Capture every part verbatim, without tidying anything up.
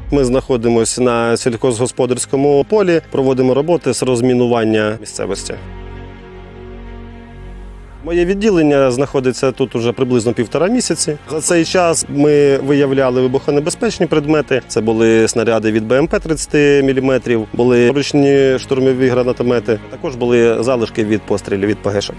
Ми знаходимося на сільськогосподарському полі, проводимо роботи з розмінування місцевості. Моє відділення знаходиться тут уже приблизно півтора місяці. За цей час ми виявляли вибухонебезпечні предмети. Це були снаряди від Б М П тридцять міліметрів, були ручні штурмові гранатомети, також були залишки від пострілів від П Г шок.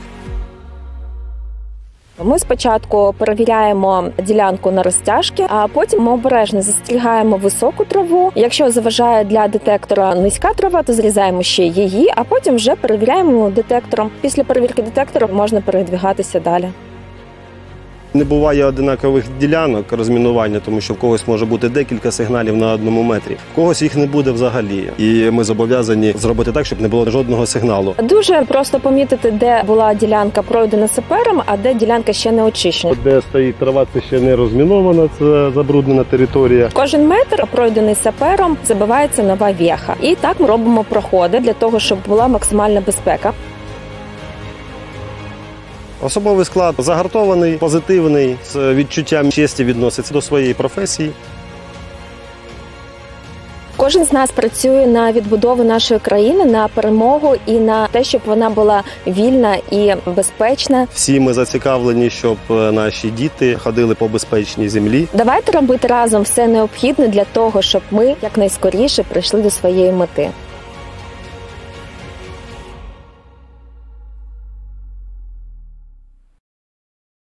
Ми спочатку перевіряємо ділянку на розтяжки, а потім ми обережно застерігаємо високу траву. Якщо заважає для детектора низька трава, то зрізаємо ще її, а потім вже перевіряємо детектором. Після перевірки детектора можна передвигатися далі. Не буває однакових ділянок розмінування, тому що в когось може бути декілька сигналів на одному метрі. В когось їх не буде взагалі. І ми зобов'язані зробити так, щоб не було жодного сигналу. Дуже просто помітити, де була ділянка пройдена сапером, а де ділянка ще не очищена. Де стоїть трава, це ще не розмінована, це забруднена територія. Кожен метр, пройдений сапером, забивається нова веха. І так ми робимо проходи для того, щоб була максимальна безпека. Особовий склад загартований, позитивний, з відчуттям честі відноситься до своєї професії. Кожен з нас працює на відбудову нашої країни, на перемогу і на те, щоб вона була вільна і безпечна. Всі ми зацікавлені, щоб наші діти ходили по безпечній землі. Давайте робити разом все необхідне для того, щоб ми якнайскоріше прийшли до своєї мети.